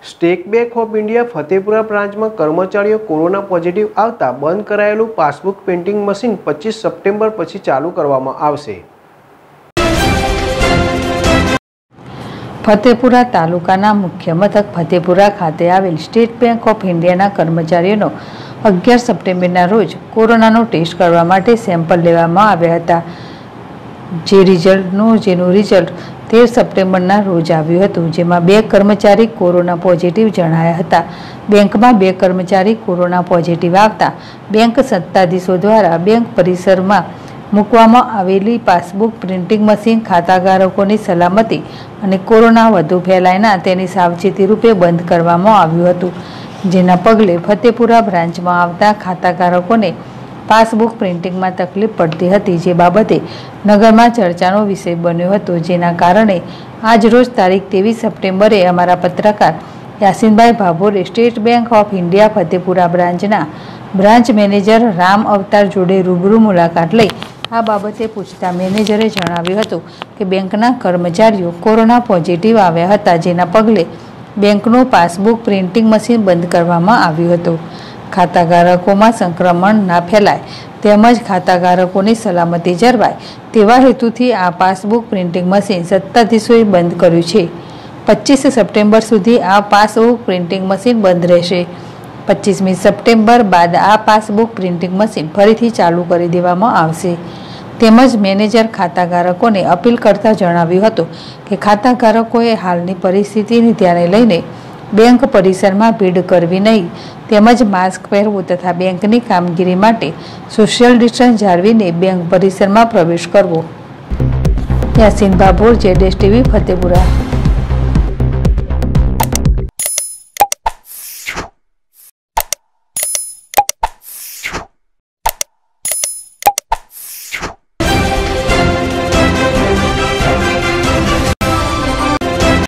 State Bank of India Fatepura બ્રાન્ચમાં કર્મચારીઓ corona positive આવતા બંધ કરાયેલું પાસબુક પ્રિન્ટિંગ મશીન 25 સપ્ટેમ્બર પછી ચાલુ કરવામાં આવશે। ફતેપુરા તાલુકાના મુખ્ય મથક ફતેપુરા ખાતે આવેલ સ્ટેટ બેંક ઓફ ઇન્ડિયાના કર્મચારીઓનો 11 સપ્ટેમ્બરના રોજ કોરોનાનો ટેસ્ટ કરવા માટે સેમ્પલ લેવામાં આવ્યા હતા, જેનું રિઝલ્ટ 13 સપ્ટેમ્બરના રોજ આવ્યું હતું, જેમાં 2 કર્મચારી કોરોના પોઝિટિવ જણાયા હતા। બેંકમાં 2 કર્મચારી કોરોના પોઝિટિવ આવતા બેંક સત્તાધીશો દ્વારા બેંક પરિસરમાં મૂકવામાં આવેલી પાસબુક પ્રિન્ટિંગ મશીન ખાતાધારકોની સલામતી અને કોરોના વધુ ફેલાય ના તેની સાવચેતી રૂપે બંધ કરવામાં આવ્યું હતું, જેના પગલે ફતેપુરા બ્રાન્ચમાં આવતા ખાતાધારકોને પાસબુક પ્રિન્ટિંગમાં તકલીફ પડતી હતી, જે બાબતે નગરમાં ચર્ચાનો વિષય બન્યો હતો, જેના કારણે આજરોજ તારીખ 23 સપ્ટેમ્બરે અમારા પત્રકાર યાસીનભાઈ ભાભોરે State Bank of India Fatepura બ્રાન્ચના બ્રાન્ચ મેનેજર રામ અવતાર જોડે રૂબરૂ મુલાકાત લઈ આ બાબતે પૂછતા મેનેજરે જણાવ્યું હતું કે બેંકના કર્મચારીઓ કોરોના પોઝિટિવ આવ્યા હતા, જેના પગલે બેંકનું પાસબુક પ્રિન્ટિંગ મશીન બંધ કરવામાં આવ્યું હતું। ખાતાધારકોમાં સંક્રમણ ના ફેલાય તેમજ ખાતાધારકોની સલામતી જળવાય તેવા હેતુથી આ પાસબુક પ્રિન્ટિંગ મશીન સત્તાધીશોએ બંધ કર્યું છે। 25 સપ્ટેમ્બર સુધી આ પાસબુક પ્રિન્ટિંગ મશીન બંધ રહેશે। 25મી સપ્ટેમ્બર બાદ આ પાસબુક પ્રિન્ટિંગ મશીન ફરીથી ચાલુ કરી દેવામાં આવશે। તેમજ મેનેજર ખાતાધારકોને અપીલ કરતા જણાવ્યું હતું કે ખાતાધારકોએ હાલની પરિસ્થિતિને ધ્યાને લઈને બેંક પરિસરમાં ભીડ કરવી નહીં, તેમજ માસ્ક પહેરવું તથા બેંકની કામગીરી માટે સોશિયલ ડિસ્ટન્સ જાળવીને બેંક પરિસરમાં પ્રવેશ કરવો। Yasin Bhabhor, ZS TV, Fatepura.